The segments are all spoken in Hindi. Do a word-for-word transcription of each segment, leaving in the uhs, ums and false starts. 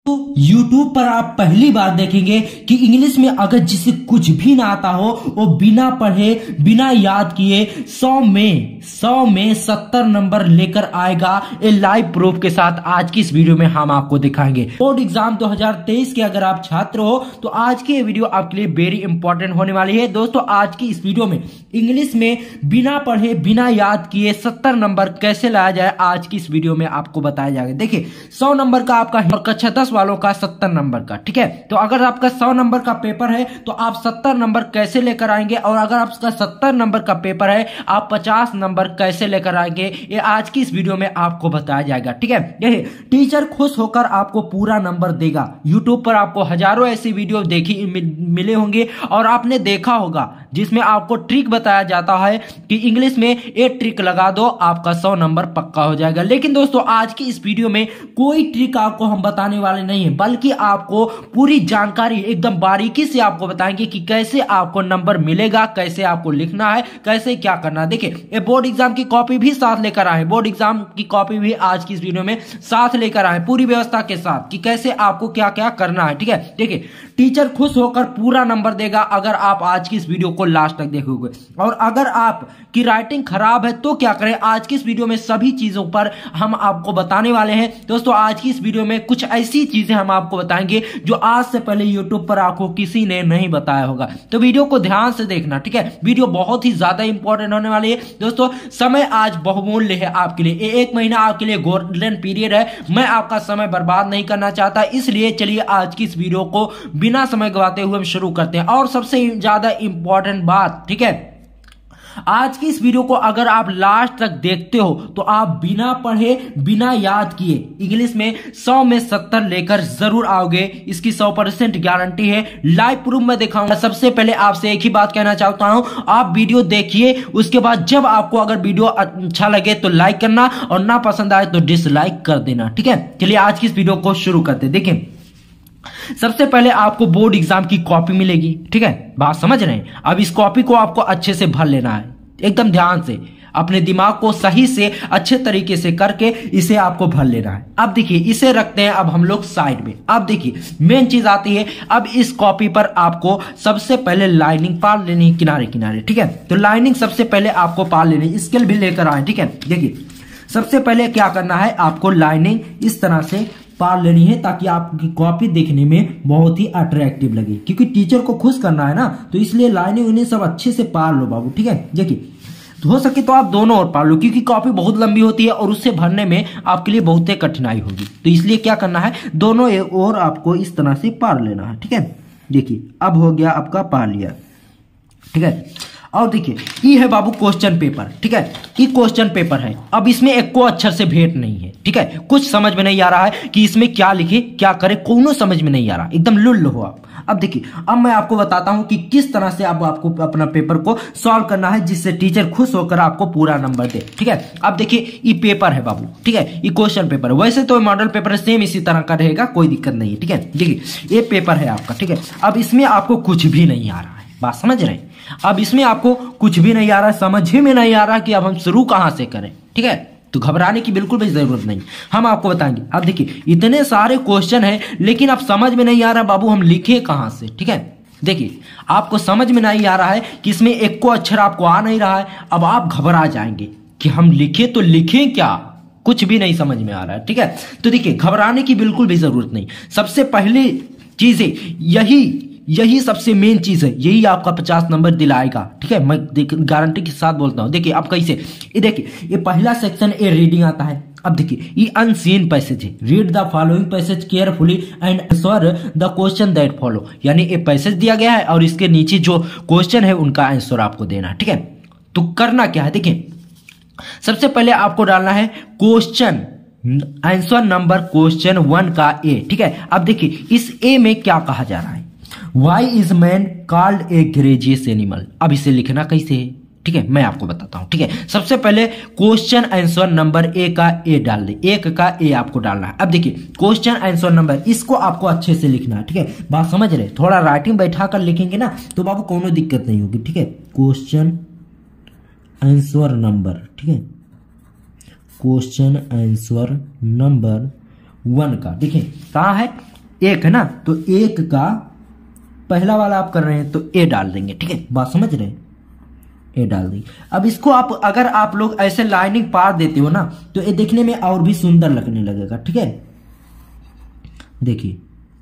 तो YouTube पर आप पहली बार देखेंगे कि इंग्लिश में अगर जिसे कुछ भी ना आता हो वो बिना पढ़े बिना याद किए सौ में सौ में सत्तर नंबर लेकर आएगा। ये लाइव प्रूफ के साथ आज की इस वीडियो में हम आपको दिखाएंगे। बोर्ड एग्जाम दो हज़ार तेईस के अगर आप छात्र हो तो आज की ये वीडियो आपके लिए वेरी इंपॉर्टेंट होने वाली है। दोस्तों आज की इस वीडियो में इंग्लिश में बिना पढ़े बिना याद किए सत्तर नंबर कैसे लाया जाए आज की इस वीडियो में आपको बताया जाएगा। देखिए सौ नंबर का आपका और कक्षा दस वालों का सत्तर नंबर का, ठीक है। तो अगर आपका सौ नंबर का पेपर है तो आप सत्तर नंबर कैसे लेकर आएंगे, और अगर आपका सत्तर नंबर का पेपर है आप पचास नंबर कैसे लेकर आएंगे, ये आज की इस वीडियो में आपको बताया जाएगा, ठीक है। यही टीचर खुश होकर आपको पूरा नंबर देगा। यूट्यूब पर आपको हजारों ऐसी वीडियो देखी मिले होंगे और आपने देखा होगा जिसमें आपको ट्रिक बताया जाता है कि इंग्लिश में एक ट्रिक लगा दो आपका सौ नंबर पक्का हो जाएगा। लेकिन दोस्तों आज की इस वीडियो में कोई ट्रिक आपको हम बताने वाले नहीं है, बल्कि आपको पूरी जानकारी एकदम बारीकी से आपको बताएंगे कि कैसे आपको नंबर मिलेगा, कैसे आपको लिखना है, कैसे क्या करना है। देखिए ये बोर्ड एग्जाम की कॉपी भी साथ लेकर आए, बोर्ड एग्जाम की कॉपी भी आज की इस वीडियो में साथ लेकर आए पूरी व्यवस्था के साथ कि कैसे आपको क्या क्या करना है, ठीक है। देखिए टीचर खुश होकर पूरा नंबर देगा अगर आप आज की इस वीडियो को लास्ट तक देखोगे। और अगर आप की राइटिंग खराब है तो क्या करें, आज की इस वीडियो में सभी चीजों पर हम आपको बताने वाले हैं। दोस्तों आज की इस वीडियो में कुछ ऐसी चीजें हम आपको बताएंगे जो आज से पहले यूट्यूब पर आपको किसी ने नहीं बताया होगा, तो वीडियो को ध्यान से देखना, ठीक है। वीडियो बहुत ही ज्यादा इंपॉर्टेंट होने वाली है। दोस्तों समय आज बहुमूल्य है आपके लिए, एक महीना आपके लिए गोल्डन पीरियड है। मैं आपका समय बर्बाद नहीं करना चाहता, इसलिए चलिए आज की इस वीडियो को बिना समय गवाते हुए हम शुरू करते हैं। और सबसे ज्यादा इंपॉर्टेंट बात, ठीक है, आज की इस वीडियो को अगर आप लास्ट तक देखते हो तो आप बिना पढ़े बिना याद किए इंग्लिश में सौ में सत्तर लेकर जरूर आओगे। इसकी सौ परसेंट गारंटी है, लाइव प्रूफ में दिखाऊंगा। सबसे पहले आपसे एक ही बात कहना चाहता हूं, आप वीडियो देखिए, उसके बाद जब आपको अगर वीडियो अच्छा लगे तो लाइक करना और ना पसंद आए तो डिसलाइक कर देना, ठीक है। चलिए आज की इस वीडियो को शुरू करते। देखिए सबसे पहले आपको बोर्ड एग्जाम की कॉपी मिलेगी, ठीक है, बात समझ रहे हैं। अब इस कॉपी को आपको अच्छे से भर लेना है, एकदम ध्यान से अपने दिमाग को सही से अच्छे तरीके से करके इसे आपको भर लेना है। अब देखिए इसे रखते हैं अब हम लोग साइड में। अब देखिए मेन चीज आती है, अब इस कॉपी पर आपको सबसे पहले लाइनिंग पार लेनी है किनारे किनारे, ठीक है। तो लाइनिंग सबसे पहले आपको पार लेनी, स्केल भी लेकर आए, ठीक है। देखिए सबसे पहले क्या करना है, आपको लाइनिंग इस तरह से पार लेनी है ताकि आपकी कॉपी देखने में बहुत ही अट्रैक्टिव लगे, क्योंकि टीचर को खुश करना है ना, तो इसलिए लाइनिंग उन्हें सब अच्छे से पार लो बाबू, ठीक है। देखिए हो सके तो आप दोनों ओर पार लो, क्योंकि कॉपी बहुत लंबी होती है और उससे भरने में आपके लिए बहुत ही कठिनाई होगी, तो इसलिए क्या करना है, दोनों ओर आपको इस तरह से पार लेना है, ठीक है। देखिए अब हो गया आपका पार लिया, ठीक है। और देखिए ये है बाबू क्वेश्चन पेपर, ठीक है, ये क्वेश्चन पेपर है। अब इसमें एक को अक्षर से भेंट नहीं है, ठीक है। कुछ समझ में नहीं आ रहा है कि इसमें क्या लिखे क्या करे, कोनो समझ में नहीं आ रहा, एकदम लुल्ल हो आप। अब देखिए अब मैं आपको बताता हूं कि किस तरह से अब आपको अपना पेपर को सॉल्व करना है जिससे टीचर खुश होकर आपको पूरा नंबर दे, ठीक है। अब देखिए ये पेपर है बाबू, ठीक है, ये क्वेश्चन पेपर है। वैसे तो मॉडल पेपर सेम इसी तरह का रहेगा, कोई दिक्कत नहीं है, ठीक है। देखिए ये पेपर है आपका, ठीक है। अब इसमें आपको कुछ भी नहीं आ रहा है, बात समझ रहे हैं। अब इसमें आपको कुछ भी नहीं आ रहा है, समझ ही में नहीं आ रहा कि अब हम शुरू कहां से करें, ठीक है। तो घबराने की बिल्कुल भी जरूरत नहीं, हम आपको बताएंगे। अब देखिए इतने सारे क्वेश्चन हैं लेकिन अब समझ में नहीं आ रहा बाबू हम लिखे कहां से, ठीक है। देखिए आपको समझ में नहीं आ रहा है कि इसमें एक को अक्षर आपको आ नहीं रहा है, अब आप घबरा जाएंगे कि हम लिखे तो लिखें क्या, कुछ भी नहीं समझ में आ रहा है, ठीक है। तो देखिए घबराने की बिल्कुल भी जरूरत नहीं। सबसे पहली चीज है यही यही सबसे मेन चीज है, यही आपका पचास नंबर दिलाएगा, ठीक है। मैं गारंटी के साथ बोलता हूं। देखिए अब कैसे, ये देखिए ये पहला सेक्शन ए रीडिंग आता है। अब देखिए ये अनसीन पैसेज है, read the following passage carefully and answer the question that follow, यानी ये पैसेज दिया गया है और इसके नीचे जो क्वेश्चन है उनका आंसर आपको देना है, ठीक है। तो करना क्या है, देखिए सबसे पहले आपको डालना है question answer number question one का ए, ठीक है। अब देखिए इस ए में क्या कहा जा रहा है, why is man called a gregarious animal. अब इसे लिखना कैसे है, ठीक है, मैं आपको बताता हूं, ठीक है। सबसे पहले क्वेश्चन आंसर नंबर ए का ए डाल दे, एक का ए आपको डालना है। अब देखिए क्वेश्चन आंसर नंबर, इसको आपको अच्छे से लिखना है, ठीक है, बात समझ रहे। थोड़ा राइटिंग बैठा कर लिखेंगे ना तो बाबू कोनो दिक्कत नहीं होगी, ठीक है। क्वेश्चन आंसर नंबर, ठीक है, क्वेश्चन आंसर नंबर वन का, देखिए कहाँ है, एक है ना, तो एक का पहला वाला आप कर रहे हैं तो ए डाल देंगे, ठीक है, बात समझ रहे हैं, ए डाल देंगे। अब इसको आप अगर आप लोग ऐसे लाइनिंग पार देते हो ना तो ये देखने में और भी सुंदर लगने लगेगा, ठीक है। देखिए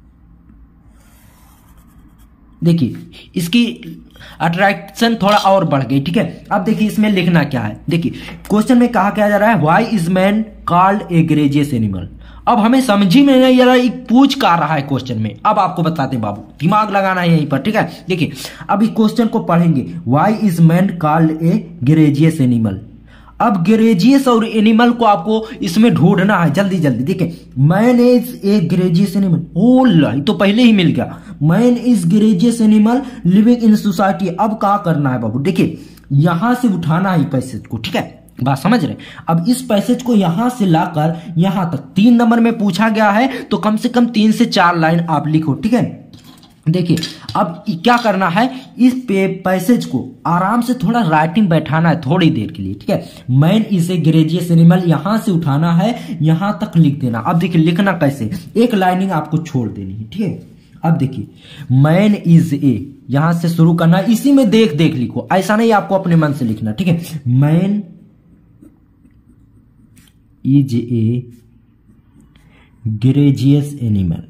देखिए इसकी अट्रैक्शन थोड़ा और बढ़ गई, ठीक है। अब देखिए इसमें लिखना क्या है, देखिए क्वेश्चन में कहा क्या जा रहा है, why is man called a gregarious animal. अब हमें समझ ही में नहीं आ रहा है पूछ का रहा है क्वेश्चन में, अब आपको बताते हैं बाबू, दिमाग लगाना है यहीं पर, ठीक है। देखिए अब इस क्वेश्चन को पढ़ेंगे, why is man called a gregarious animal. अब ग्रेजियस और एनिमल को आपको इसमें ढूंढना है जल्दी जल्दी। देखिए man is a gregarious animal, ओ लाई तो पहले ही मिल गया, man is gregarious animal living in society. अब क्या करना है बाबू, देखिए यहां से उठाना है पैसेज को, ठीक है, बात समझ रहे। अब इस पैसेज को यहां से लाकर यहां तक, तीन नंबर में पूछा गया है तो कम से कम तीन से चार लाइन आप लिखो, ठीक है। देखिए अब क्या करना है, इस पैसेज को आराम से थोड़ा राइटिंग बैठाना है थोड़ी देर के लिए, ठीक है। Man is a gregarious animal, यहां से उठाना है यहां तक लिख देना। अब देखिए लिखना कैसे, एक लाइनिंग आपको छोड़ देनी है, ठीक है। अब देखिए मैन इज ए, यहां से शुरू करना है, इसी में देख देख लिखो, ऐसा नहीं आपको अपने मन से लिखना, ठीक है। Man is a gregarious animal,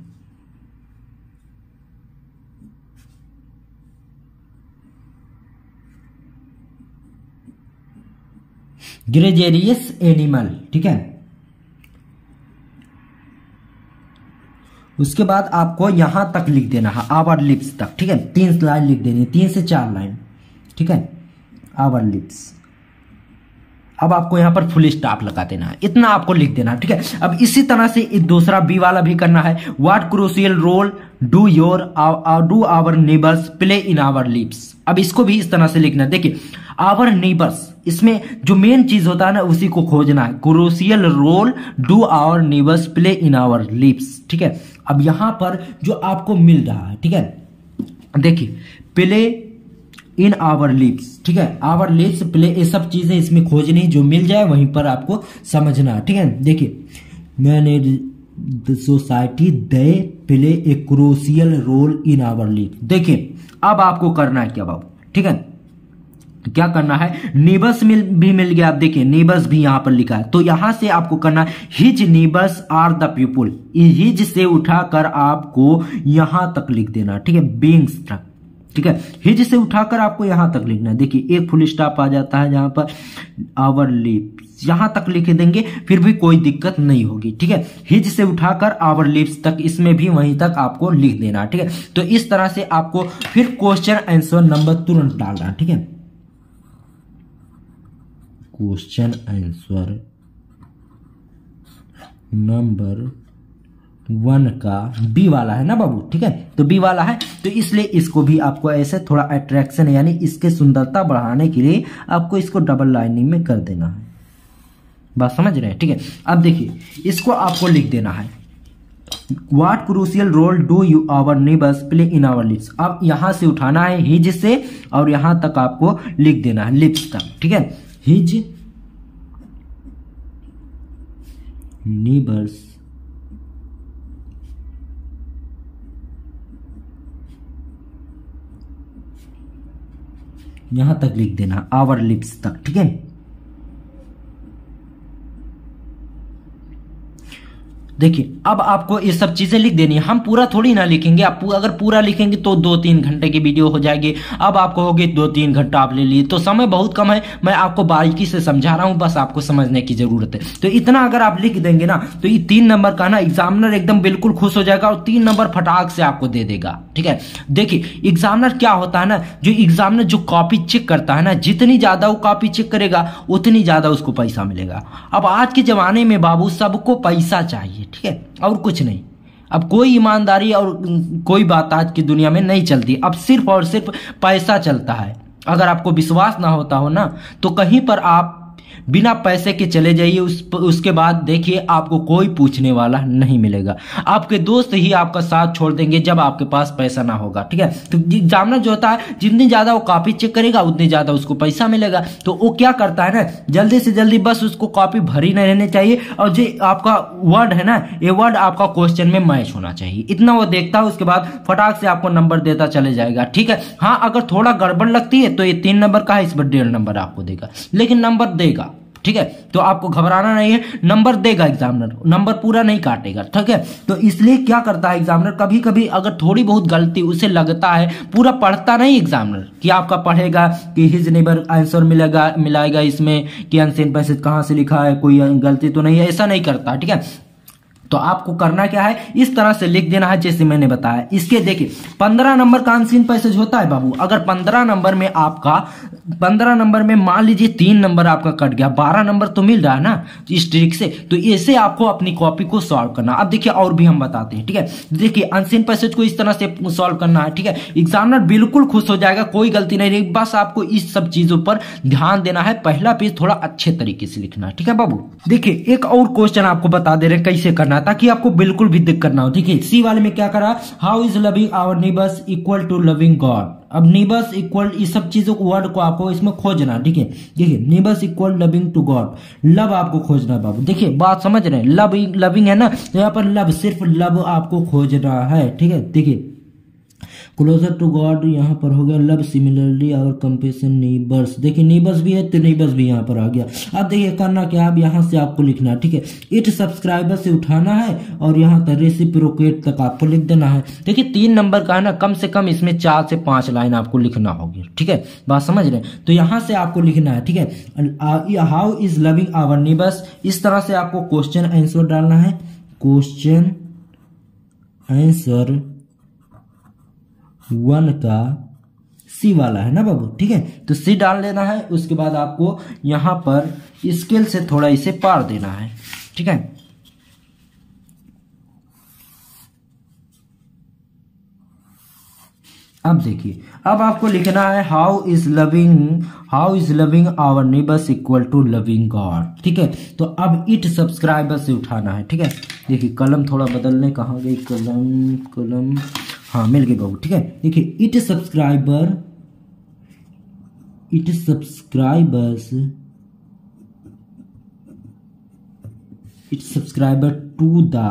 gregarious animal, ठीक है। उसके बाद आपको यहां तक लिख देना है, आवर लिप्स तक, ठीक है, तीन लाइन लिख देनी है, तीन से चार लाइन, ठीक है, आवर लिप्स। अब आपको यहां पर फुल स्टॉप लगा देना है, इतना आपको लिख देना है, ठीक है। अब इसी तरह से दूसरा बी वाला भी करना है, what crucial role do your do our neighbours play in our lives. अब इसको भी इस तरह से लिखना है, देखिए आवर नेबर्स, इसमें जो मेन चीज होता है ना उसी को खोजना है, crucial role do our neighbours play in our lives, ठीक है। अब यहां पर जो आपको मिल रहा है, ठीक है, देखिए प्ले इन आवर लिप्स, ठीक है, आवर लिप्स प्ले, ये सब चीजें इसमें खोजनी, जो मिल जाए वहीं पर आपको समझना, ठीक है। देखिए मैंने the society they play a crucial role in our lives. देखिए अब आपको करना है क्या बाबू, ठीक है, क्या करना है, नेबर्स मिल भी मिल गया, आप देखिए नेबर्स भी यहां पर लिखा है, तो यहां से आपको करना है his neighbours are the people, his से उठाकर आपको यहां तक लिख देना, ठीक है, बीइंग्स तक, ठीक है, हिज से उठाकर आपको यहां तक लिखना है। देखिए एक फुल स्टॉप आ जाता है जहां पर, आवर लिप्स यहां तक लिख देंगे फिर भी कोई दिक्कत नहीं होगी, ठीक है। हिज से उठाकर आवर लिप्स तक, इसमें भी वहीं तक आपको लिख देना, ठीक है। तो इस तरह से आपको फिर क्वेश्चन आंसर नंबर तुरंत डालना, ठीक है, क्वेश्चन आंसर नंबर वन का बी वाला है ना बाबू, ठीक है, तो बी वाला है तो इसलिए इसको भी आपको ऐसे थोड़ा अट्रैक्शन यानी इसके सुंदरता बढ़ाने के लिए आपको इसको डबल लाइनिंग में कर देना है, बात समझ रहे हैं, ठीक है। अब देखिए इसको आपको लिख देना है, what crucial role do you our neighbours play in our lives. अब यहां से उठाना है हिज से और यहां तक आपको लिख देना है लिप्स तक, ठीक है, हिज नेबर्स यहां तक लिख देना, आवर लिप्स तक, ठीक है। देखिए अब आपको ये सब चीजें लिख देनी है, हम पूरा थोड़ी ना लिखेंगे, आप अगर पूरा लिखेंगे तो दो तीन घंटे की वीडियो हो जाएगी, अब आपको होगी दो तीन घंटा आप ले लिए, तो समय बहुत कम है, मैं आपको बारीकी से समझा रहा हूं, बस आपको समझने की जरूरत है। तो इतना अगर आप लिख देंगे ना तो ये तीन नंबर का ना एग्जामिनर एकदम बिल्कुल खुश हो जाएगा और तीन नंबर फटाक से आपको दे देगा, ठीक है। देखिए एग्जामिनर क्या होता है ना, जो एग्जामिनर जो कॉपी चेक करता है ना, जितनी ज्यादा वो कॉपी चेक करेगा उतनी ज्यादा उसको पैसा मिलेगा। अब आज के जमाने में बाबू सबको पैसा चाहिए, ठीक है, और कुछ नहीं। अब कोई ईमानदारी और कोई बात आज की दुनिया में नहीं चलती, अब सिर्फ और सिर्फ पैसा चलता है। अगर आपको विश्वास ना होता हो ना तो कहीं पर आप बिना पैसे के चले जाइए, उस उसके बाद देखिए आपको कोई पूछने वाला नहीं मिलेगा। आपके दोस्त ही आपका साथ छोड़ देंगे जब आपके पास पैसा ना होगा, ठीक है। तो एग्जामिनर जो होता है जितनी ज्यादा वो कॉपी चेक करेगा उतनी ज्यादा उसको पैसा मिलेगा। तो वो क्या करता है ना, जल्दी से जल्दी बस उसको कॉपी भरी नहीं रहनी चाहिए, और जो आपका वर्ड है ना, ये वर्ड आपका क्वेश्चन में मैच होना चाहिए, इतना वो देखता है। उसके बाद फटाक से आपको नंबर देता चले जाएगा, ठीक है। हाँ, अगर थोड़ा गड़बड़ लगती है तो ये तीन नंबर का है, इस पर डेढ़ नंबर आपको देगा, लेकिन नंबर देगा, ठीक है। तो आपको घबराना नहीं है, नंबर देगा एग्जामिनर, नंबर पूरा नहीं काटेगा, ठीक है। तो इसलिए क्या करता है एग्जामिनर, कभी कभी अगर थोड़ी बहुत गलती उसे लगता है, पूरा पढ़ता नहीं एग्जामिनर कि आपका पढ़ेगा कि हिज नेबर आंसर मिलेगा मिलाएगा इसमें कि अनसेन पैसेज कहां से लिखा है, कोई गलती तो नहीं है, ऐसा नहीं करता, ठीक है। तो आपको करना क्या है, इस तरह से लिख देना है जैसे मैंने बताया। इसके देखिए पंद्रह नंबर का अनसीन पैसेज होता है बाबू। अगर पंद्रह नंबर में आपका पंद्रह नंबर में मान लीजिए तीन नंबर आपका कट गया, बारह नंबर तो मिल रहा है ना इस ट्रिक से। तो ऐसे आपको अपनी कॉपी को सॉल्व करना। अब देखिए और भी हम बताते हैं, ठीक है। देखिए अनसीन पैसेज को इस तरह से सॉल्व करना है, ठीक है। एग्जामिनर बिल्कुल खुश हो जाएगा, कोई गलती नहीं रहेगी, बस आपको इस सब चीजों पर ध्यान देना है। पहला पेज थोड़ा अच्छे तरीके से लिखना है, ठीक है बाबू। देखिए एक और क्वेश्चन आपको बता दे रहे हैं कैसे करना है, ताकि आपको बिल्कुल भी दिक्कत ना हो, ठीक है। सी वाले में क्या करा, how is loving our neighbours equal to loving God. अब नेबर्स इक्वल इस सब चीजों को वर्ड को आपको इसमें खोजना, ठीक है। देखिए neighbours equal loving to God, love आपको खोजना है बाबू। देखिए बात समझ रहे हैं, लव लविंग है ना, तो यहाँ पर लव, सिर्फ लव आपको खोजना है, ठीक है। देखिए क्लोजर टू गॉड यहाँ पर हो गया लव, सिमिलरली और कंपेशन नेबर्स। देखिए नेबर्स भी है तो नेबर्स भी यहाँ पर आ गया। अब देखिए करना क्या, अब यहाँ से आपको लिखना है, ठीक है। इट सब्सक्राइबर से उठाना है और यहाँ तक रेसिप्रोकेट तक आपको लिख देना है। देखिए तीन नंबर का है ना, कम से कम इसमें चार से पांच लाइन आपको लिखना होगी, ठीक है। बात समझ रहे हैं, तो यहाँ से आपको लिखना है, ठीक है। How is loving our neighbours, इस तरह से आपको क्वेश्चन आंसर डालना है। क्वेश्चन आंसर वन का सी वाला है ना बाबू, ठीक है। तो सी डाल देना है। उसके बाद आपको यहां पर स्केल से थोड़ा इसे पार देना है, ठीक है। अब देखिए अब आपको लिखना है how is loving how is loving our neighbours equal to loving God, ठीक है। तो अब इट सब्सक्राइबर से उठाना है, ठीक है। देखिए कलम थोड़ा बदलने, कहाँ गई कलम, कलम हाँ मिल गई बाबू, ठीक है। देखिए it subscriber it subscribers it subscriber to the,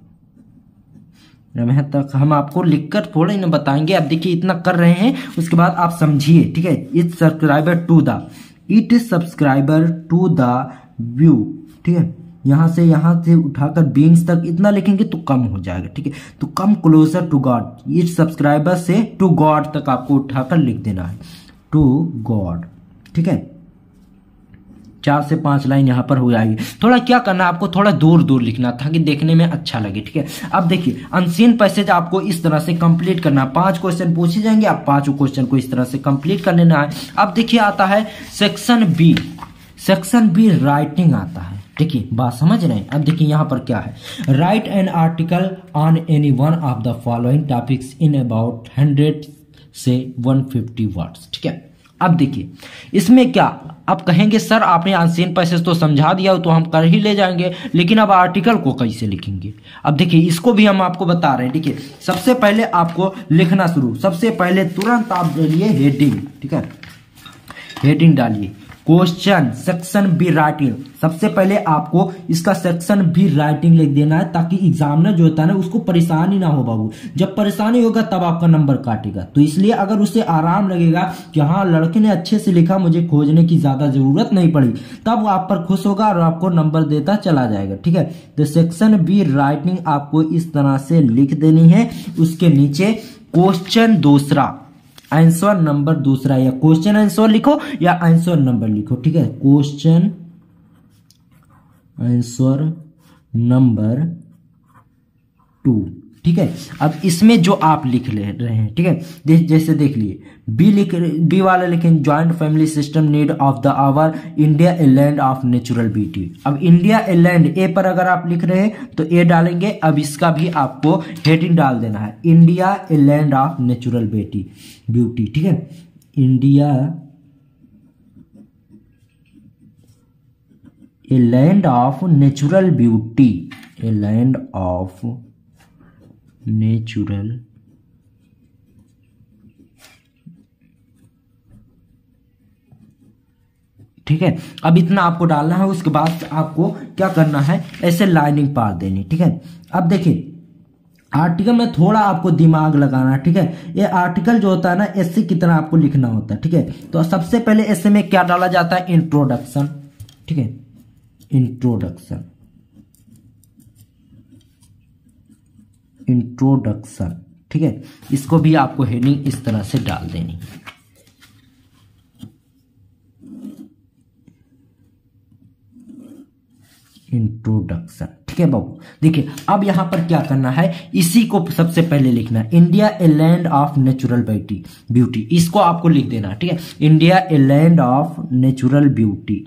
यहाँ तक हम आपको लिखकर थोड़ा ही ना बताएंगे। अब देखिए इतना कर रहे हैं, उसके बाद आप समझिए, ठीक है। It subscriber to the it subscriber to the view, ठीक है। यहां से यहां से उठाकर बींग्स तक इतना लिखेंगे तो कम हो जाएगा, ठीक है। तो come closer to God, it subscriber से टू गॉड तक आपको उठाकर लिख देना है, टू गॉड, ठीक है। चार से पांच लाइन यहां पर हो जाएगी। थोड़ा क्या करना, आपको थोड़ा दूर दूर लिखना ताकि देखने में अच्छा लगे, ठीक है। अब देखिए अनसीन पैसेज आपको इस तरह से कंप्लीट करना, पांच क्वेश्चन पूछे जाएंगे, आप पांचों क्वेश्चन को इस तरह से कंप्लीट कर लेना है। अब देखिए आता है section B, section B writing आता है, देखिए बात समझ रहे हैं। अब देखिए यहां पर क्या है, write an article on any one of the following topics in about hundred से वन फिफ्टी वर्ड्स, ठीक है। अब देखिए इसमें क्या, आप कहेंगे सर आपने अनसीन पैसेज तो समझा दिया तो हम कर ही ले जाएंगे, लेकिन अब आर्टिकल को कैसे लिखेंगे। अब देखिए इसको भी हम आपको बता रहे हैं, ठीक है। सबसे पहले आपको लिखना शुरू, सबसे पहले तुरंत आप डालिए हेडिंग, ठीक है। हेडिंग डालिए क्वेश्चन सेक्शन बी राइटिंग। सबसे पहले आपको इसका सेक्शन बी राइटिंग लिख देना है, ताकि एग्जामिनर जो होता है ना उसको परेशानी ना हो बाबू। जब परेशानी होगा तब आपका नंबर काटेगा। तो इसलिए अगर उसे आराम लगेगा कि हाँ लड़के ने अच्छे से लिखा, मुझे खोजने की ज्यादा जरूरत नहीं पड़ी, तब आप पर खुश होगा और आपको नंबर देता चला जाएगा, ठीक है। तो सेक्शन बी राइटिंग आपको इस तरह से लिख देनी है। उसके नीचे क्वेश्चन दूसरा, आंसर नंबर दूसरा, या क्वेश्चन आंसर लिखो या आंसर नंबर लिखो, ठीक है। क्वेश्चन आंसर नंबर टू, ठीक है। अब इसमें जो आप लिख ले रहे हैं, ठीक है, जैसे देख लिए बी लिख बी वाला लिखें joint family system need of the our India a land of natural beauty. अब इंडिया ए लैंड, ए पर अगर आप लिख रहे हैं तो ए डालेंगे। अब इसका भी आपको हेडिंग डाल देना है, India a land of natural beauty beauty ठीक है। India a land of natural beauty, a land of natural ठीक है। अब इतना आपको डालना है, उसके बाद आपको क्या करना है, ऐसे लाइनिंग पार देनी। ठीक है, अब देखिए आर्टिकल में थोड़ा आपको दिमाग लगाना। ठीक है, ये आर्टिकल जो होता है ना, ऐसे कितना आपको लिखना होता है। ठीक है, तो सबसे पहले ऐसे में क्या डाला जाता है, इंट्रोडक्शन। ठीक है, इंट्रोडक्शन, इंट्रोडक्शन। ठीक है, इसको भी आपको हेडिंग इस तरह से डाल देनी है। इंट्रोडक्शन। ठीक है बाबू, देखिए अब यहां पर क्या करना है, इसी को सबसे पहले लिखना है, India a land of natural beauty beauty इसको आपको लिख देना। ठीक है, India a land of natural beauty.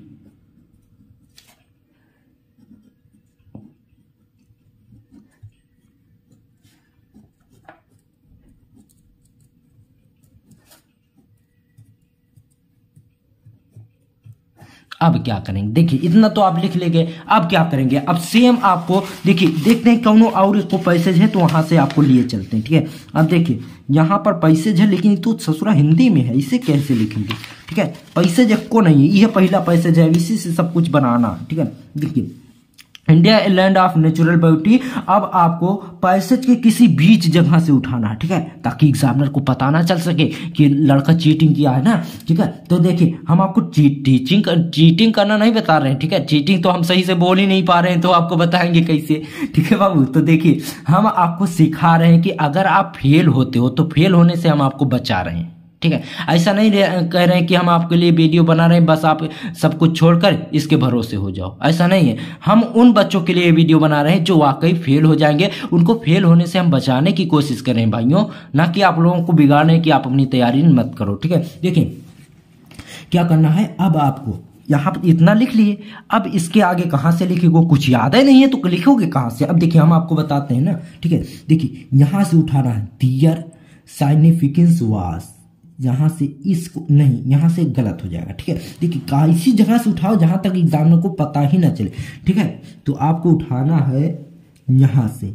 अब क्या करेंगे, देखिए इतना तो आप लिख लेंगे। अब क्या करेंगे, अब सेम आपको देखिए देखते हैं कौन और इसको पैसेज है तो वहां से आपको लिए चलते हैं। ठीक है, अब देखिए यहाँ पर पैसेज है, लेकिन तो ससुरा हिंदी में है, इसे कैसे लिखेंगे। ठीक है, पैसेज को नहीं है, यह पहला पैसेज है, इसी से सब कुछ बनाना। ठीक है, देखिए India a land of natural beauty. अब आपको पैसेज के किसी बीच जगह से उठाना है। ठीक है, ताकि एग्जामिनर को पता ना चल सके कि लड़का चीटिंग किया है ना। ठीक है, तो देखिए हम आपको टीचिंग चीटिंग करना नहीं बता रहे हैं। ठीक है, चीटिंग तो हम सही से बोल ही नहीं पा रहे हैं, तो आपको बताएंगे कैसे। ठीक है बाबू, तो देखिए हम आपको सिखा रहे हैं कि अगर आप फेल होते हो तो फेल होने से हम आपको बचा रहे हैं। ठीक है, ऐसा नहीं कह रहे हैं कि हम आपके लिए वीडियो बना रहे हैं बस आप सब कुछ छोड़कर इसके भरोसे हो जाओ, ऐसा नहीं है। हम उन बच्चों के लिए वीडियो बना रहे हैं जो वाकई फेल हो जाएंगे, उनको फेल होने से हम बचाने की कोशिश कर रहे हैं भाइयों, ना कि आप लोगों को बिगाड़ने की आप अपनी तैयारी मत करो। ठीक है, देखिए क्या करना है, अब आपको यहाँ पर इतना लिख लिए। अब इसके आगे कहाँ से लिखेगो, कुछ याद है नहीं है तो लिखोगे कहाँ से। अब देखिए हम आपको बताते हैं ना। ठीक है, देखिए यहाँ से उठाना है, दियर साइनिफिकेंस वास, यहां से इसको नहीं, यहां से गलत हो जाएगा। ठीक है, देखिए इसी जगह से उठाओ जहां तक एग्जामिनर को पता ही ना चले। ठीक है, तो आपको उठाना है यहां से,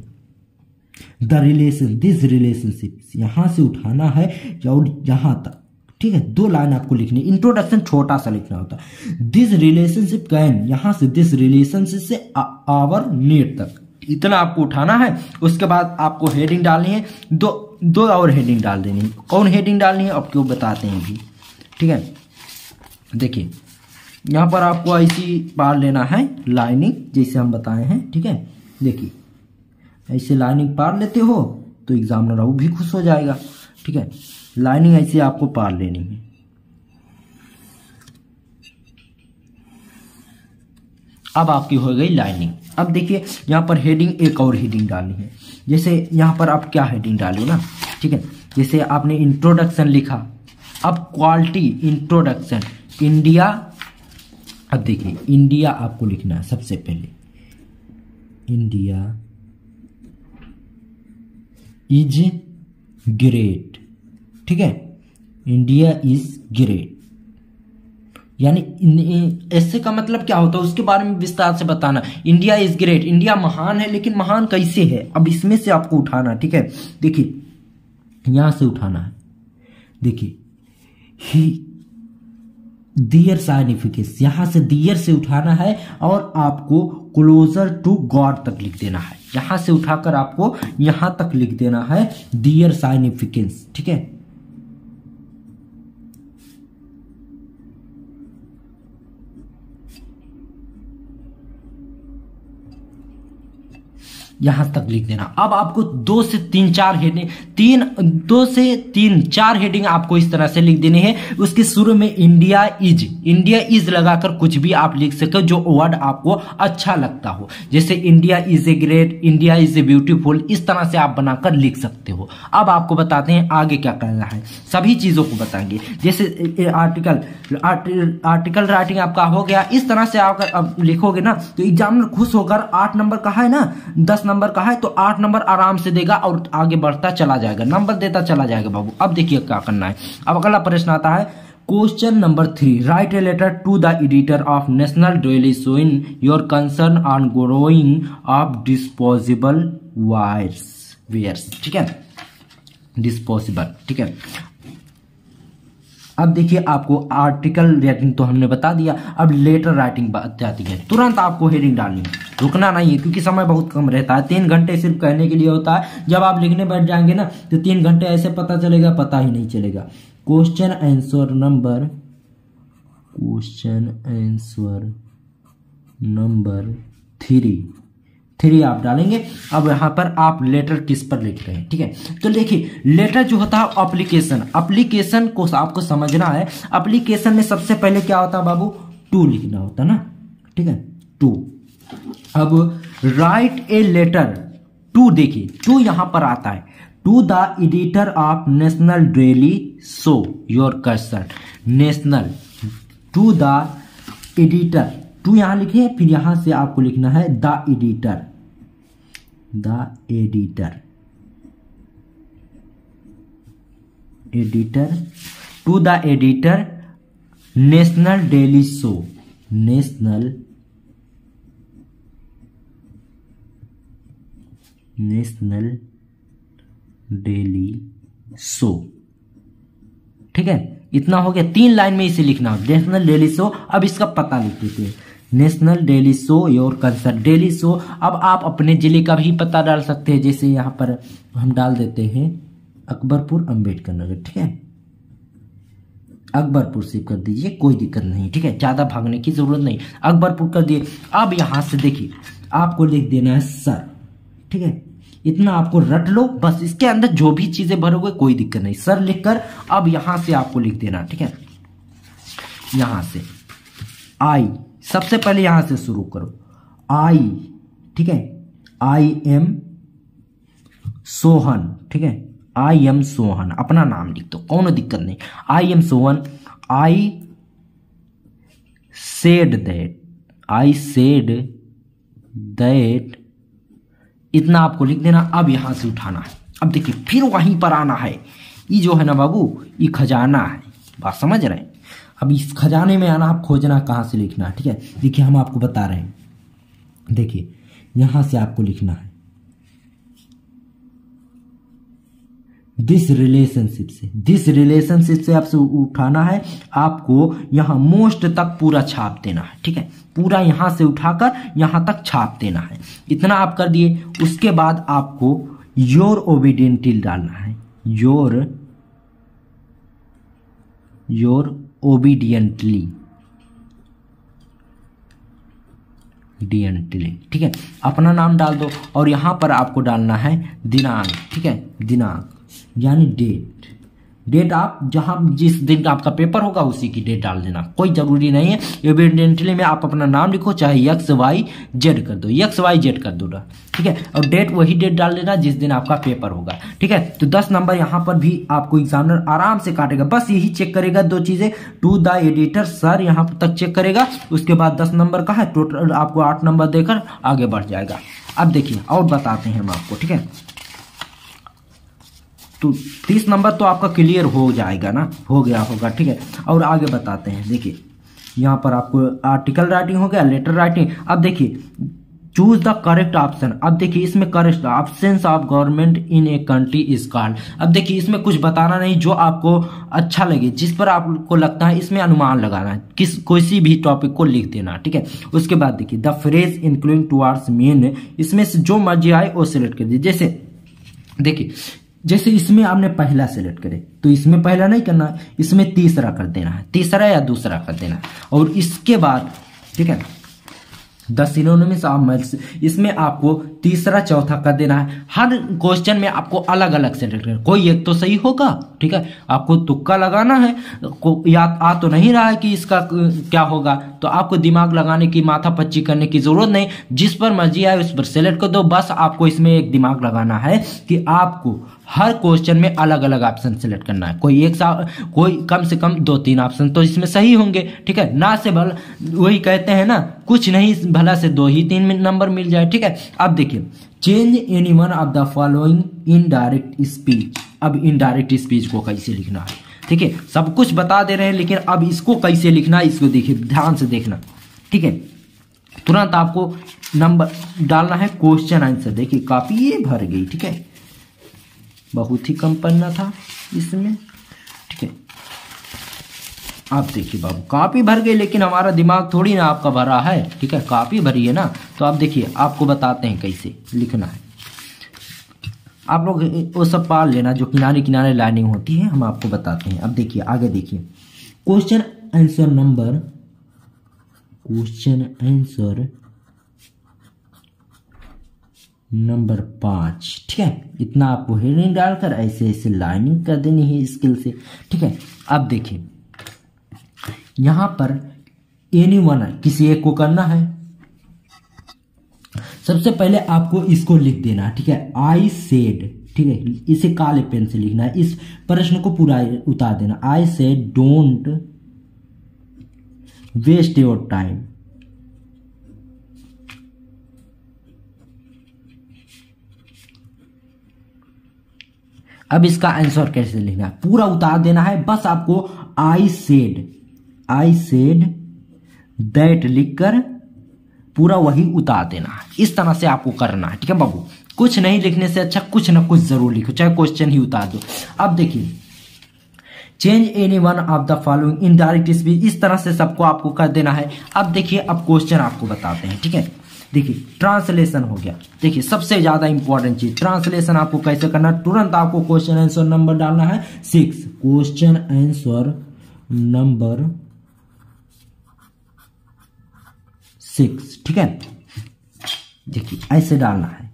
द रिलेशन दिस रिलेशनशिप, यहां से उठाना है और यहां तक। ठीक है, दो लाइन आपको लिखनी, इंट्रोडक्शन छोटा सा लिखना होता है। दिस रिलेशनशिप कैन, यहां से दिस रिलेशनशिप से आवर नीड तक, इतना आपको उठाना है। उसके बाद आपको हेडिंग डालनी है, दो दो और हेडिंग डाल देनी है। कौन हेडिंग डालनी है आपको बताते हैं अभी। ठीक है, देखिए यहाँ पर आपको ऐसी पार लेना है लाइनिंग, जैसे हम बताए हैं। ठीक है, देखिए ऐसे लाइनिंग पार लेते हो तो एग्जामिनर वो भी खुश हो जाएगा। ठीक है, लाइनिंग ऐसे आपको पार लेनी है। अब आपकी हो गई लाइनिंग। अब देखिए यहाँ पर हेडिंग, एक और हेडिंग डालनी है। जैसे यहाँ पर आप क्या हेडिंग डालो ना। ठीक है, जैसे आपने इंट्रोडक्शन लिखा, अब क्वालिटी इंट्रोडक्शन इंडिया। अब देखिए इंडिया आपको लिखना है सबसे पहले, इंडिया इज ग्रेट। ठीक है, इंडिया इज ग्रेट, यानी ऐसे का मतलब क्या होता है उसके बारे में विस्तार से बताना। इंडिया इज ग्रेट, इंडिया महान है, लेकिन महान कैसे है, अब इसमें से आपको उठाना। ठीक है, देखिए यहां से उठाना है, देखिए ही दियर साइनिफिकेंस, यहां से दियर से उठाना है और आपको क्लोजर टू गॉड तक लिख देना है। यहां से उठाकर आपको यहां तक लिख देना है दियर साइनिफिकेंस। ठीक है, यहां तक लिख देना। अब आपको दो से तीन चार हेडिंग, तीन दो से तीन चार हेडिंग आपको इस तरह से लिख देनी है। उसके शुरू में इंडिया इज, इंडिया इज लगाकर कुछ भी आप लिख सके जो वर्ड आपको अच्छा लगता हो, जैसे India is a great, India is a beautiful, इस तरह से आप बनाकर लिख सकते हो। अब आपको बताते हैं आगे क्या करना है, सभी चीजों को बताएंगे। जैसे आर्टिकल आर्टिकल राइटिंग आपका हो गया, इस तरह से आप अब लिखोगे ना तो एग्जामिनर खुश होकर आठ नंबर का है ना, दस नंबर का है तो आठ नंबर आराम से देगा और आगे बढ़ता चला जाएगा, नंबर देता चला जाएगा बाबू। अब देखिए क्या करना है। अब अगला प्रश्न आता है question number three, write a letter to the editor of national daily showing your concern on growing of disposable wires wares. ठीक है, डिस्पोजेबल। ठीक है, अब देखिए आपको आर्टिकल राइटिंग तो हमने बता दिया, अब लेटर राइटिंग बात जाती है। तुरंत आपको हेडिंग डालनी है, रुकना नहीं है, क्योंकि समय बहुत कम रहता है। तीन घंटे सिर्फ कहने के लिए होता है, जब आप लिखने बैठ जाएंगे ना तो तीन घंटे ऐसे पता चलेगा, पता ही नहीं चलेगा। Question answer number question answer number three three आप डालेंगे। अब यहाँ पर आप लेटर किस पर लिख रहे हैं। ठीक है, तो देखिए लेटर जो होता है एप्लीकेशन, एप्लीकेशन को आपको समझना है। एप्लीकेशन में सबसे पहले क्या होता है बाबू, टू लिखना होता है ना। ठीक है, टू। अब राइट ए लेटर टू, देखिए टू यहां पर आता है, to the editor of national daily show your concern. National to the editor, to यहां लिखिए, फिर यहां से आपको लिखना है the editor, the editor, editor to the editor national daily show, national national daily show. ठीक है, इतना हो गया, तीन लाइन में इसे लिखना हो, नेशनल डेली शो। अब इसका पता लिख देते हैं, national daily show your concern, daily show. अब आप अपने जिले का भी पता डाल सकते हैं, जैसे यहां पर हम डाल देते हैं अकबरपुर अंबेडकर नगर। ठीक है, अकबरपुर से कर दीजिए, कोई दिक्कत नहीं। ठीक है, ज्यादा भागने की जरूरत नहीं, अकबरपुर कर दिए। अब यहां से देखिए आपको लिख देना है सर। ठीक है, इतना आपको रट लो बस, इसके अंदर जो भी चीजें भरोगे कोई दिक्कत नहीं, सर लिखकर अब यहां से आपको लिख देना। ठीक है, यहां से आई, सबसे पहले यहां से शुरू करो, आई। ठीक है, आई एम सोहन। ठीक है, आई एम सोहन, अपना नाम लिख दो, कोनो दिक्कत नहीं। I am Sohan, I said that, I said that, इतना आपको लिख देना। अब यहां से उठाना है, अब देखिए फिर वहीं पर आना है। ये जो है ना बाबू, ये खजाना है, बात समझ रहे हैं। अब इस खजाने में आना, आप खोजना कहां से लिखना है। ठीक है, देखिए हम आपको बता रहे हैं, देखिए यहां से आपको लिखना है दिस रिलेशनशिप से, दिस रिलेशनशिप से आपसे उठाना है, आपको यहां मोस्ट तक पूरा छाप देना है। ठीक है, पूरा यहां से उठाकर यहां तक छाप देना है। इतना आप कर दिए, उसके बाद आपको योर ओबीडियंटली डालना है, योर योर ओबीडियंटली डियंटली। ठीक है, अपना नाम डाल दो और यहां पर आपको डालना है दिनांक। ठीक है, दिनांक यानी डेट, डेट आप जहां जिस दिन आपका पेपर होगा उसी की डेट डाल देना, कोई जरूरी नहीं है। एविडेंटली में आप अपना नाम लिखो, चाहे एक्स वाई जेड कर दो, एक्स वाई जेड कर दो ना। ठीक है, और डेट वही डेट डाल देना जिस दिन आपका पेपर होगा। ठीक है, तो दस नंबर यहां पर भी आपको एग्जामिनर आराम से काटेगा, बस यही चेक करेगा दो चीजें, टू द एडिटर सर यहां तक चेक करेगा, उसके बाद दस नंबर का है, टोटल आपको आठ नंबर देकर आगे बढ़ जाएगा। अब देखिए और बताते हैं हम आपको। ठीक है, तो तीस नंबर तो आपका क्लियर हो जाएगा ना, हो गया होगा। ठीक है, और आगे बताते हैं। देखिए यहाँ पर आपको आर्टिकल राइटिंग हो गया, लेटर राइटिंग। अब देखिए चूज द करेक्ट ऑप्शन। अब देखिए इसमें correct options of government in a country is called. अब देखिए इसमें कुछ बताना नहीं, जो आपको अच्छा लगे, जिस पर आपको लगता है इसमें अनुमान लगाना है, किस किसी भी टॉपिक को लिख देना। ठीक है, उसके बाद देखिए the phrase including towards mean, इसमें से जो मर्जी आए वो सिलेक्ट कर दीजिए। जैसे देखिए, जैसे इसमें आपने पहला सेलेक्ट करे तो इसमें पहला नहीं करना है, इसमें तीसरा कर देना है, तीसरा या दूसरा कर देना है। और इसके बाद ठीक है द सिनोनिम्स ऑफ मेल्स, इसमें आपको तीसरा चौथा कर देना है। हर क्वेश्चन में आपको अलग अलग सेलेक्ट करना, कोई एक तो सही होगा। ठीक है, आपको तुक्का लगाना है, को याद आ तो नहीं रहा है कि इसका क्या होगा, तो आपको दिमाग लगाने की, माथा पच्ची करने की जरूरत नहीं, जिस पर मर्जी आए उस पर सेलेक्ट कर दो। बस आपको इसमें एक दिमाग लगाना है कि आपको हर क्वेश्चन में अलग अलग ऑप्शन सेलेक्ट करना है, कोई एक सा कोई कम से कम दो तीन ऑप्शन तो इसमें सही होंगे। ठीक है, ना से भला, वही कहते हैं ना, कुछ नहीं भला से दो ही तीन नंबर मिल जाए। ठीक है, अब देखिए change any one of the following indirect speech. अब इनडायरेक्ट स्पीच को कैसे लिखना है, ठीक है, सब कुछ बता दे रहे हैं, लेकिन अब इसको कैसे लिखना है इसको देखिए, ध्यान से देखना। ठीक है, तुरंत आपको नंबर डालना है, क्वेश्चन आंसर। देखिए काफी ये भर गई। ठीक है, बहुत ही कम पन्ना था इसमें। ठीक है, आप देखिए बाबू काफी भर गई, लेकिन हमारा दिमाग थोड़ी ना आपका भरा है। ठीक है, काफी भरी है ना। तो आप देखिए, आपको बताते हैं कैसे लिखना है। आप लोग वो सब पाल लेना जो किनारे किनारे लाइनिंग होती है, हम आपको बताते हैं। अब देखिए आगे देखिए, question answer number, question answer number पाँच। ठीक है, इतना आपको हेडिंग डालकर ऐसे ऐसे लाइनिंग कर देनी है स्केल से। ठीक है, अब देखिए यहां पर एनी वन किसी एक को करना है। सबसे पहले आपको इसको लिख देना। ठीक है, आई सेड। ठीक है, इसे काले पेन से लिखना है, इस प्रश्न को पूरा उतार देना। I said don't waste your time. अब इसका आंसर कैसे लिखना है, पूरा उतार देना है। बस आपको I said, I said that लिखकर पूरा वही उतार देना है। इस तरह से आपको करना है। ठीक है बाबू, कुछ नहीं लिखने से अच्छा कुछ ना कुछ जरूर लिखो, चाहे क्वेश्चन ही उतार दो। अब देखिए, change any one of the following in direct speech, इस तरह से सबको आपको कर देना है। अब देखिए, अब क्वेश्चन आपको बताते हैं। ठीक है, देखिए ट्रांसलेशन हो गया। देखिए सबसे ज्यादा इंपॉर्टेंट चीज ट्रांसलेशन आपको कैसे करना, तुरंत आपको क्वेश्चन आंसर नंबर डालना है six. Question answer number six. ठीक है, देखिए ऐसे डालना है।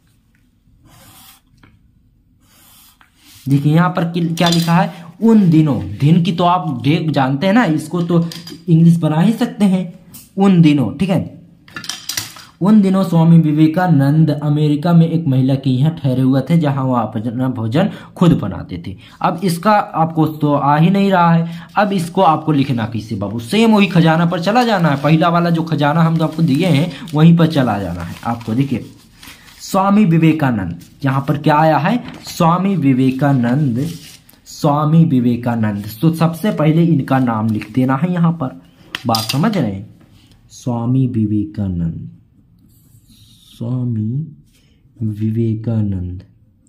देखिए यहां पर क्या लिखा है, उन दिनों, दिन की तो आप डेट जानते हैं ना, इसको तो इंग्लिश बना ही सकते हैं, उन दिनों। ठीक है, उन दिनों स्वामी विवेकानंद अमेरिका में एक महिला के यहाँ ठहरे हुए थे, जहां वो अपना भोजन खुद बनाते थे। अब इसका आपको तो आ ही नहीं रहा है, अब इसको आपको लिखना कैसे बाबू, सेम वही खजाना पर चला जाना है। पहला वाला जो खजाना हम तो आपको दिए हैं वहीं पर चला जाना है आपको। देखिए स्वामी विवेकानंद, यहाँ पर क्या आया है, स्वामी विवेकानंद, स्वामी विवेकानंद। तो सबसे पहले इनका नाम लिख देना है यहाँ पर, बात समझ रहे हैं, स्वामी विवेकानंद, स्वामी विवेकानंद,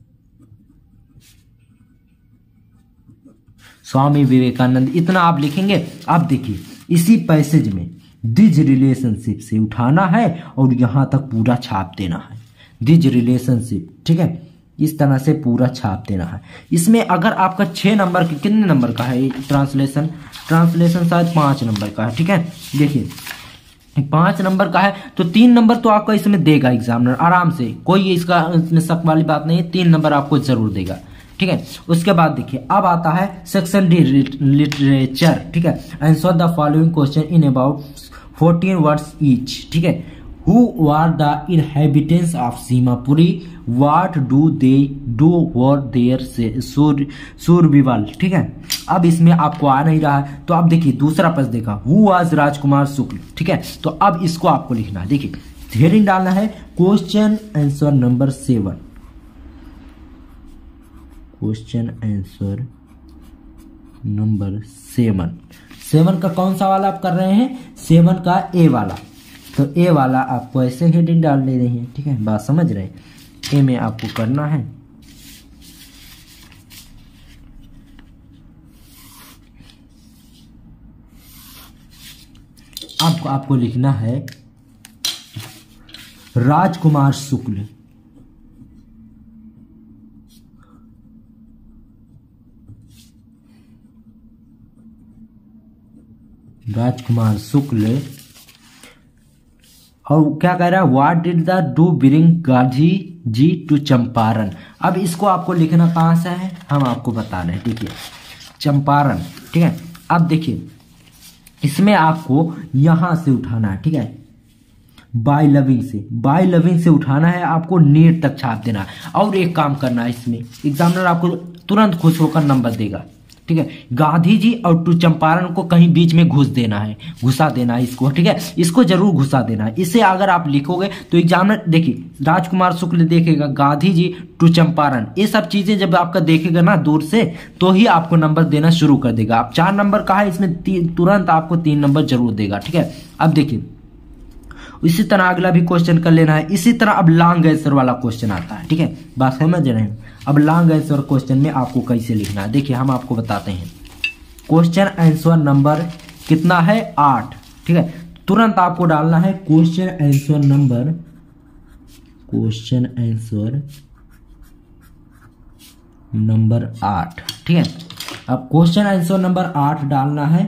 स्वामी विवेकानंद, इतना आप लिखेंगे। आप देखिए इसी पैसेज में दिज रिलेशनशिप से उठाना है और यहां तक पूरा छाप देना है, दिज रिलेशनशिप। ठीक है, इस तरह से पूरा छाप देना है। इसमें अगर आपका छह नंबर के, कितने नंबर का है ट्रांसलेशन, ट्रांसलेशन शायद पांच नंबर का है। ठीक है, देखिए पांच नंबर का है तो तीन नंबर तो आपका इसमें देगा एग्जामिनर आराम से, कोई इसका इसमें शक वाली बात नहीं है, तीन नंबर आपको जरूर देगा। ठीक है, उसके बाद देखिए अब आता है सेक्शन डी लिटरेचर। ठीक है, answer the following question in about fourteen words each. ठीक है, who are the inhabitants of Seemapuri, what do they do for their survival. ठीक है, अब इसमें आपको आ नहीं रहा है तो आप देखिए दूसरा प्रश्न देखा, हु वाज राजकुमार शुक्ल। ठीक है, तो अब इसको आपको लिखना है। देखिए हेडिंग डालना है question answer number seven, question answer number seven. Seven का कौन सा वाला आप कर रहे हैं, सेवन का ए वाला, तो ए वाला आपको ऐसे हेडिंग डाल ले रही है। ठीक है, बात समझ रहे हैं, ए में आपको करना है आपको आपको लिखना है राजकुमार शुक्ल, राजकुमार शुक्ल। और क्या कह रहा है, what did the do bring Gandhi ji to Champaran. अब इसको आपको लिखना कहां से है, हम आपको बता रहे हैं। देखिए चंपारण। ठीक है, अब देखिए इसमें आपको यहां से उठाना है। ठीक है, बाय लविंग से, बाय लविंग से उठाना है आपको, नीट तक छाप देना है। और एक काम करना है, इसमें एग्जामिनर आपको तुरंत खुश होकर नंबर देगा। ठीक है। गांधी जी और टू चंपारण को कहीं बीच में घुस देना है, घुसा देना है इसको, ठीक है, इसको जरूर घुसा देना है। इसे अगर आप लिखोगे तो एग्जामिनर देखिए राजकुमार शुक्ल देखेगा गांधी जी टू चंपारण, ये सब चीजें जब आपका देखेगा ना दूर से तो ही आपको नंबर देना शुरू कर देगा। आप चार नंबर का है इसमें तुरंत आपको तीन नंबर जरूर देगा, ठीक है। अब देखिए इसी तरह अगला भी क्वेश्चन कर लेना है। इसी तरह अब लॉन्ग आंसर वाला क्वेश्चन आता है, ठीक है, बात समझ रहे हैं। अब लॉन्ग आंसर क्वेश्चन में आपको कैसे लिखना है देखिए हम आपको बताते हैं। क्वेश्चन आंसर नंबर कितना है, आठ, ठीक है। तुरंत आपको डालना है question answer number, question answer number आठ, ठीक है। अब क्वेश्चन आंसर नंबर आठ डालना है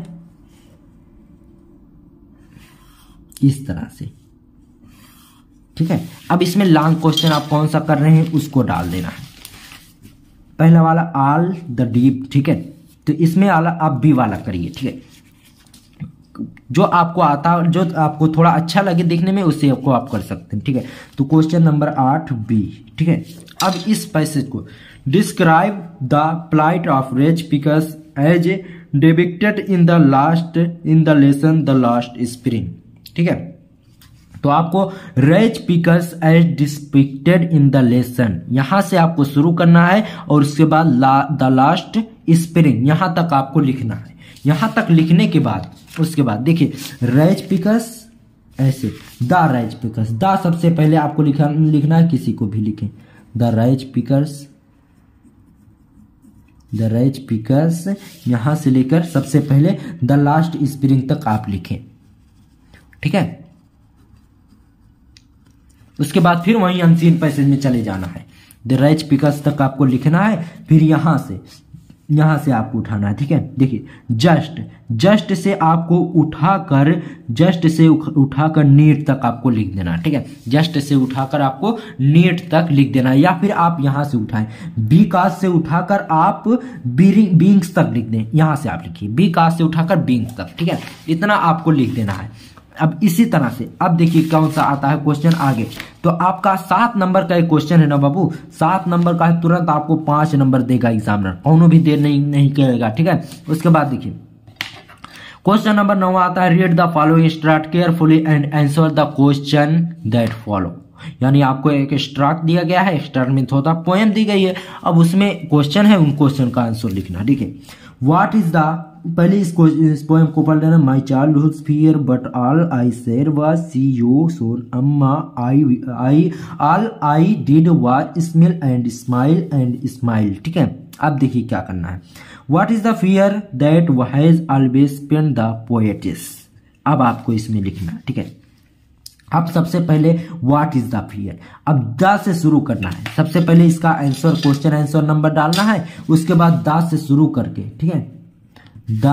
इस तरह से, ठीक है। अब इसमें लॉन्ग क्वेश्चन आप कौन सा कर रहे हैं उसको डाल देना है। पहला वाला ऑल द डीप, ठीक है, तो इसमें वाला आप बी वाला करिए, ठीक है। जो आपको आता जो आपको थोड़ा अच्छा लगे देखने में उससे आपको आप कर सकते हैं, ठीक है। तो क्वेश्चन नंबर आठ बी, ठीक है। अब इस पैसेज को describe the plight of rag pickers as depicted in the last in the lesson the last spring, ठीक है। तो आपको rag pickers as depicted in the lesson यहां से आपको शुरू करना है और उसके बाद द लास्ट स्प्रिंग यहां तक आपको लिखना है। यहां तक लिखने के बाद उसके बाद देखिए रेज पिकर्स ऐसे द रेज पिकर्स, द सबसे पहले आपको लिखा लिखना है, किसी को भी लिखें the rag pickers, the rag pickers यहां से लेकर सबसे पहले द लास्ट स्प्रिंग तक आप लिखें, ठीक है। उसके बाद फिर वहीं अनसीन पैसेज में चले जाना है, द रेज पिकर्स तक आपको लिखना है, फिर यहां से यहां से आपको उठाना है, ठीक है। देखिए जस्ट जस्ट से आपको उठाकर जस्ट से उठाकर नीट तक आपको लिख देना, ठीक है। जस्ट से उठाकर आपको नीट तक लिख देना है, या फिर आप यहां से उठाएं बी कास्ट से उठाकर आप बींग्स तक लिख दें, यहां से आप लिखिए बी कास्ट से उठाकर बींग्स तक, ठीक है। इतना आपको लिख देना है। अब इसी तरह से अब देखिए कौन सा आता है क्वेश्चन आगे। तो आपका सात नंबर का एक क्वेश्चन है ना बाबू, सात नंबर का है, तुरंत आपको पांच नंबर देगा एग्जामिनर, कौनो भी देर नहीं नहीं करेगा, ठीक है। उसके बाद देखिए क्वेश्चन नंबर नौ आता है read the following extract carefully and answer the question that follow. यानी आपको एक स्ट्रैट दिया गया है, स्ट्रैट मीन्स होता है पोएम दी गई है, अब उसमें क्वेश्चन है, उन क्वेश्चन का आंसर लिखना, ठीक है। व्हाट इज द, पहले इस, इस पोएम को पढ़ लेना। My childhood fear but all I said was see you soon Amma I I all I did was smile and smile and smile, ठीक है। अब देखिए क्या करना है। What is the fear that has always pain the poetess, अब आपको इसमें लिखना, ठीक है। अब सबसे पहले व्हाट इज द फियर, अब द से शुरू करना है। सबसे पहले इसका आंसर क्वेश्चन आंसर नंबर डालना है, उसके बाद द से शुरू करके, ठीक है, द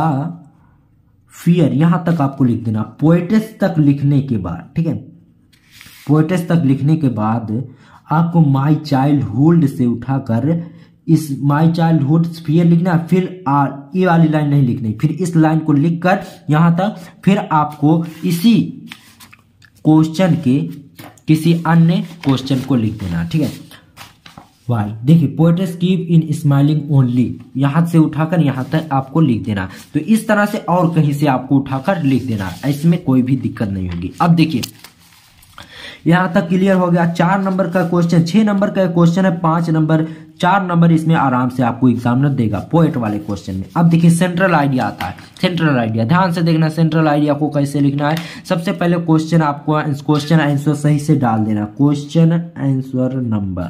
फियर यहां तक आपको लिख देना। पोएटिस तक लिखने के बाद, ठीक है, पोएटिस तक लिखने के बाद आपको माई चाइल्डहुड से उठाकर इस माई चाइल्डहुड फियर लिखना, फिर आ, ये वाली लाइन नहीं लिखनी, फिर इस लाइन को लिखकर यहां तक, फिर आपको इसी क्वेश्चन के किसी अन्य क्वेश्चन को लिख देना, ठीक है। वाई देखिए poets keep in smiling only, यहां से उठाकर यहां तक आपको लिख देना। तो इस तरह से और कहीं से आपको उठाकर लिख देना, इसमें कोई भी दिक्कत नहीं होगी। अब देखिए यहां तक क्लियर हो गया। चार नंबर का क्वेश्चन, छह नंबर का क्वेश्चन है, पांच नंबर, चार नंबर इसमें आराम से आपको एग्जामिनर देगा पोएट वाले क्वेश्चन में। अब देखिए सेंट्रल आइडिया आता है, सेंट्रल आइडिया ध्यान से देखना, सेंट्रल आइडिया को कैसे लिखना है। सबसे पहले क्वेश्चन आपको क्वेश्चन आंसर सही से डाल देना, question answer number,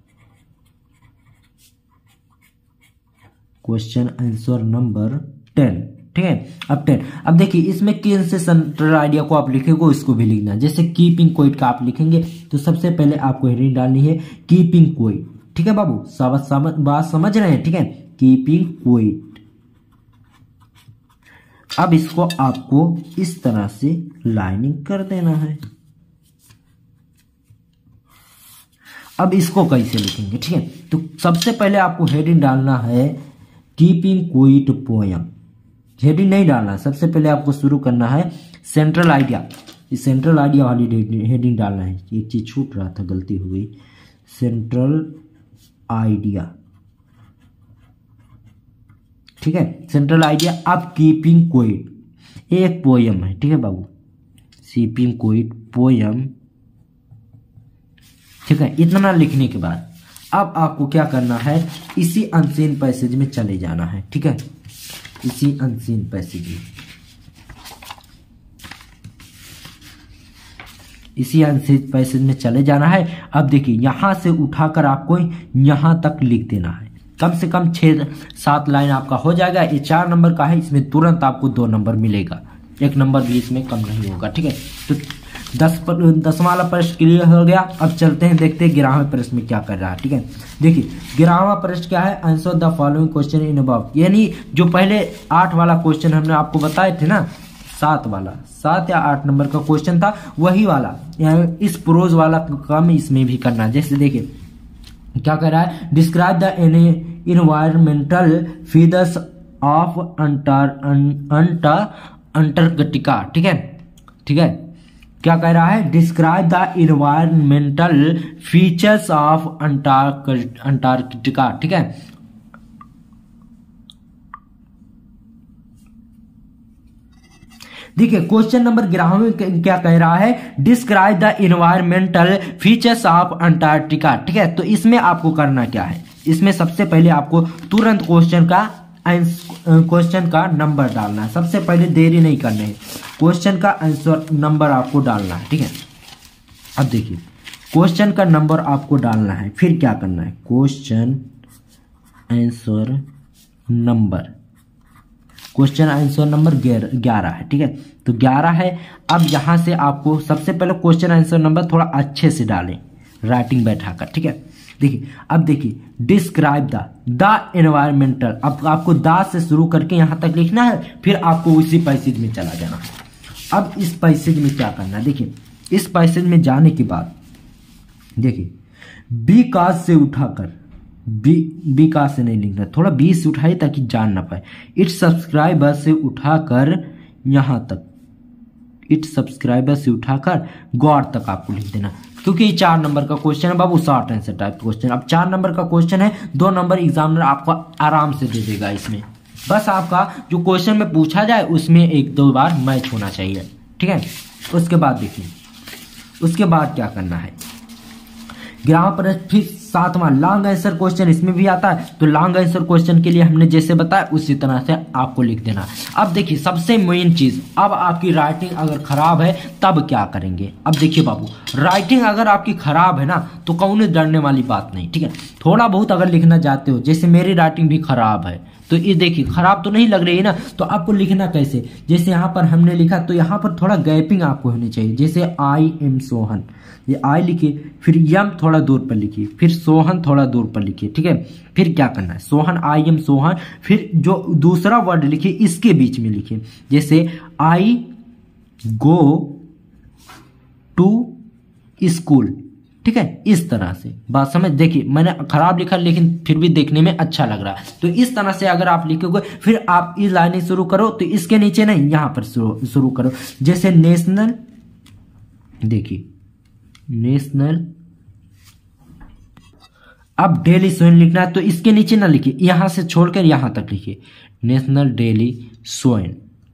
question answer number ten, ठीक है। अब टेन, अब देखिए इसमें किन से सेंट्रल आइडिया को आप लिखेंगे उसको भी लिखना। जैसे कीपिंग क्वाइट का आप लिखेंगे तो सबसे पहले आपको हेडिंग डालनी है कीपिंग क्वाइट, ठीक है बाबू, सब समझ बात समझ रहे हैं, ठीक है, कीपिंग क्वाइट। अब इसको आपको इस तरह से लाइनिंग कर देना है। अब इसको कैसे लिखेंगे, ठीक है, तो सबसे पहले आपको हेडिंग डालना है कीपिंग क्वाइट पोएम, हेडिंग नहीं डालना, सबसे पहले आपको शुरू करना है सेंट्रल आइडिया, इस सेंट्रल आइडिया वाली हेडिंग डालना है। एक चीज छूट रहा था, गलती हो गई, सेंट्रल आइडिया, ठीक है, सेंट्रल आइडिया। अब कीपिंग क्वाइट, ये एक पोयम है, ठीक है बाबू, कीपिंग क्वाइट पोयम, ठीक है। इतना लिखने के बाद अब आपको क्या करना है, इसी अनसीन पैसेज में चले जाना है, ठीक है, इसी अनसीन पैसेज में, इसी अनसीन पैसेज में चले जाना है। अब देखिए यहां से उठाकर आपको यहां तक लिख देना है, कम से कम छह सात लाइन आपका हो जाएगा। ये चार नंबर का है, इसमें तुरंत आपको दो नंबर मिलेगा, एक नंबर भी इसमें कम नहीं होगा, ठीक है। तो दस पर, दसवां वाला प्रश्न क्लियर हो गया। अब चलते हैं, देखते हैं ग्यारहवें प्रश्न में क्या कर रहा है, ठीक है। देखिए ग्यारहवां प्रश्न क्या है, answer the following question in above, यानी जो पहले आठ वाला क्वेश्चन हमने आपको बताए थे ना, सात वाला, सात या आठ नंबर का क्वेश्चन था, वही वाला इस प्रोज वाला काम इसमें भी करना है। जैसे देखिए क्या कर रहा है, describe the environmental features of Antarctica, Antarctica, ठीक है, ठीक है। क्या कह रहा है, describe the environmental features of Antarctica, ठीक है। देखिए क्वेश्चन नंबर ग्यारह में क्या कह रहा है, describe the environmental features of Antarctica, ठीक है। तो इसमें आपको करना क्या है, इसमें सबसे पहले आपको तुरंत क्वेश्चन का क्वेश्चन का नंबर डालना है, सबसे पहले देरी नहीं करनी है, क्वेश्चन का आंसर नंबर आपको डालना है, ठीक है। अब देखिए क्वेश्चन का नंबर आपको डालना है, फिर क्या करना है, question answer number, question answer number ग्यारह है, ठीक है। तो ग्यारह है। अब यहां से आपको सबसे पहले क्वेश्चन आंसर नंबर थोड़ा अच्छे से डालें, राइटिंग बैठाकर, ठीक है। देखिए अब देखिए डिस्क्राइब द द एनवायरमेंटल, अब आपको द से शुरू करके यहां तक लिखना है, फिर आपको उसी पैसेज में चला जाना है। अब इस पैसेज में क्या करना है, देखिए इस पैसेज में जाने के बाद देखिए बी काज से उठाकर, बी बी काज से नहीं लिखना, थोड़ा बी से उठाइए ताकि जान ना पाए, इट सब्सक्राइबर से उठाकर यहां तक, इट सब्सक्राइबर से उठाकर गॉड तक आपको लिख देना, क्योंकि ये चार नंबर का क्वेश्चन है बाबू, शॉर्ट आंसर टाइप क्वेश्चन। अब चार नंबर का क्वेश्चन है, दो नंबर एग्जामिनर आपको आराम से दे देगा इसमें, बस आपका जो क्वेश्चन में पूछा जाए उसमें एक दो बार मैच होना चाहिए, ठीक है। उसके बाद देखिए उसके बाद क्या करना है, ग्यारह प्रश्न फिर सातवां लॉन्ग आंसर क्वेश्चन इसमें भी आता है, तो लॉन्ग आंसर क्वेश्चन के लिए हमने जैसे बताया उसी तरह से आपको लिख देना। अब देखिए सबसे मेन चीज, अब आपकी राइटिंग अगर खराब है तब क्या करेंगे। अब देखिए बाबू, राइटिंग अगर आपकी खराब है ना तो कौन डरने वाली बात नहीं, ठीक है। थोड़ा बहुत अगर लिखना चाहते हो, जैसे मेरी राइटिंग भी खराब है, तो ये देखिए खराब तो नहीं लग रही है ना, तो आपको लिखना कैसे, जैसे यहाँ पर हमने लिखा तो यहाँ पर थोड़ा गैपिंग आपको होनी चाहिए, जैसे आई एम सोहन, ये आई लिखिए, फिर यम थोड़ा दूर पर लिखिए, फिर सोहन थोड़ा दूर पर लिखिए, ठीक है। फिर क्या करना है, सोहन आई एम सोहन, फिर जो दूसरा वर्ड लिखिए इसके बीच में लिखिए, जैसे आई गो टू स्कूल, ठीक है। इस तरह से बात समझ, देखिए मैंने खराब लिखा लेकिन फिर भी देखने में अच्छा लग रहा है, तो इस तरह से अगर आप लिखोगे, फिर आप इस लाइन शुरू करो तो इसके नीचे नहीं, यहां पर शुरू करो, जैसे नेशनल, देखिए नेशनल, अब डेली सोइन लिखना है तो इसके नीचे ना लिखिए, यहां से छोड़कर यहां तक लिखिए, नेशनल डेली सोइन,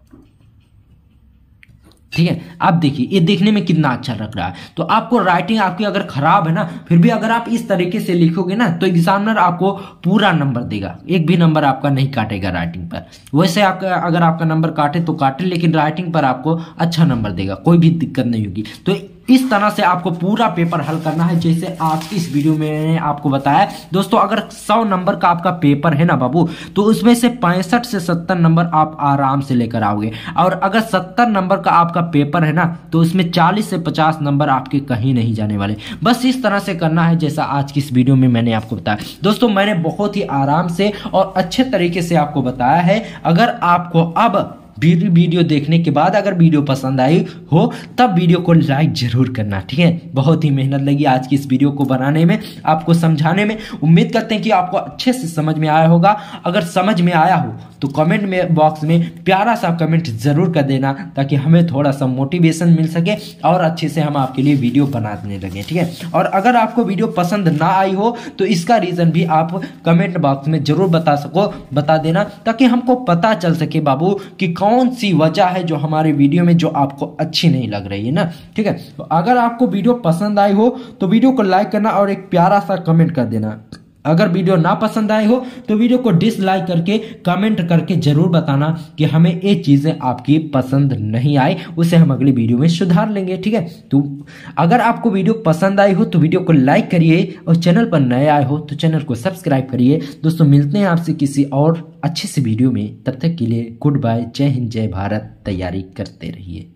ठीक है। अब देखिए ये देखने में कितना अच्छा लग रहा है। तो आपको राइटिंग आपकी अगर खराब है ना, फिर भी अगर आप इस तरीके से लिखोगे ना तो एग्जामिनर आपको पूरा नंबर देगा, एक भी नंबर आपका नहीं काटेगा राइटिंग पर। वैसे आपका अगर आपका नंबर काटे तो काटे, लेकिन राइटिंग पर आपको अच्छा नंबर देगा, कोई भी दिक्कत नहीं होगी। तो इस तरह से आपको पूरा पेपर हल करना है, जैसे आज की इस वीडियो में मैंने आपको बताया। दोस्तों अगर सौ नंबर का आपका पेपर है ना बाबू, तो उसमें से पैंसठ से सत्तर नंबर आप आराम से लेकर आओगे, और अगर सत्तर नंबर का आपका पेपर है ना तो उसमें चालीस से पचास नंबर आपके कहीं नहीं जाने वाले। बस इस तरह से करना है जैसा आज की इस वीडियो में मैंने आपको बताया। दोस्तों मैंने बहुत ही आराम से और अच्छे तरीके से आपको बताया है। अगर आपको अब वीडियो देखने के बाद अगर वीडियो पसंद आई हो तब वीडियो को लाइक जरूर करना, ठीक है। बहुत ही मेहनत लगी आज की इस वीडियो को बनाने में, आपको समझाने में। उम्मीद करते हैं कि आपको अच्छे से समझ में आया होगा। अगर समझ में आया हो तो कमेंट में बॉक्स में प्यारा सा कमेंट जरूर कर देना, ताकि हमें थोड़ा सा मोटिवेशन मिल सके और अच्छे से हम आपके लिए वीडियो बनाने लगे, ठीक है। और अगर आपको वीडियो पसंद ना आई हो तो इसका रीजन भी आप कमेंट बॉक्स में जरूर बता सको बता देना, ताकि हमको पता चल सके बाबू कि कौन सी वजह है जो हमारे वीडियो में जो आपको अच्छी नहीं लग रही है ना, ठीक है। तो अगर आपको वीडियो पसंद आई हो तो वीडियो को लाइक करना और एक प्यारा सा कमेंट कर देना। अगर वीडियो ना पसंद आई हो तो वीडियो को डिसलाइक करके कमेंट करके जरूर बताना कि हमें ये चीजें आपकी पसंद नहीं आई, उसे हम अगली वीडियो में सुधार लेंगे, ठीक है। तो अगर आपको वीडियो पसंद आई हो तो वीडियो को लाइक करिए और चैनल पर नए आए हो तो चैनल को सब्सक्राइब करिए। दोस्तों मिलते हैं आपसे किसी और अच्छे से वीडियो में, तब तक के लिए गुड बाय, जय हिंद, जय भारत। तैयारी करते रहिए।